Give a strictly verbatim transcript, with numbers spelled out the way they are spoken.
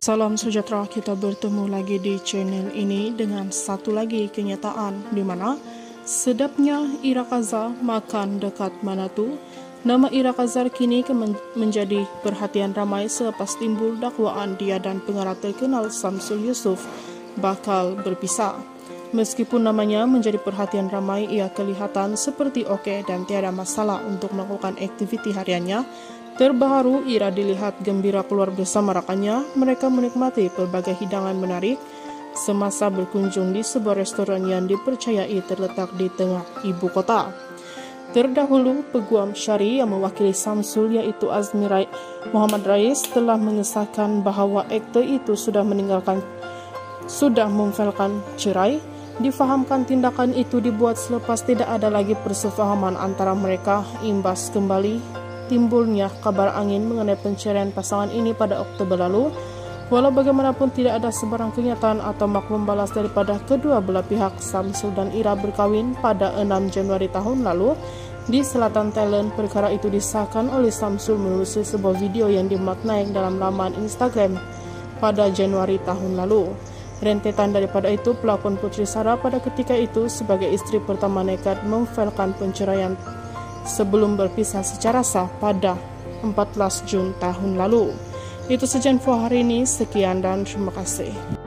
Salam sejahtera, kita bertemu lagi di channel ini dengan satu lagi kenyataan di mana sedapnya Ira Kaza makan dekat Manatu. Nama Ira Kazar kini menjadi perhatian ramai selepas timbul dakwaan dia dan pengarah terkenal Samsul Yusuf bakal berpisah. Meskipun namanya menjadi perhatian ramai, ia kelihatan seperti oke dan tiada masalah untuk melakukan aktiviti hariannya. Terbaru, Ira dilihat gembira keluar bersama rakannya. Mereka menikmati berbagai hidangan menarik semasa berkunjung di sebuah restoran yang dipercayai terletak di tengah ibu kota. Terdahulu, peguam syari yang mewakili Samsul yaitu Azmi Rai, Muhammad Rais telah mengesahkan bahawa aktor itu sudah meninggalkan sudah memfailkan cerai. Difahamkan tindakan itu dibuat selepas tidak ada lagi persefahaman antara mereka imbas kembali timbulnya kabar angin mengenai perceraian pasangan ini pada Oktober lalu. Walau bagaimanapun tidak ada sebarang kenyataan atau maklum balas daripada kedua belah pihak. Samsul dan Ira berkawin pada enam Januari tahun lalu di selatan Thailand. Perkara itu disahkan oleh Samsul menelusuri sebuah video yang dimuat naik dalam laman Instagram pada Januari tahun lalu. Rentetan daripada itu, pelakon Putri Sarah pada ketika itu sebagai istri pertama nekat memfailkan perceraian sebelum berpisah secara sah pada empat belas Jun tahun lalu. Itu saja info hari ini, sekian dan terima kasih.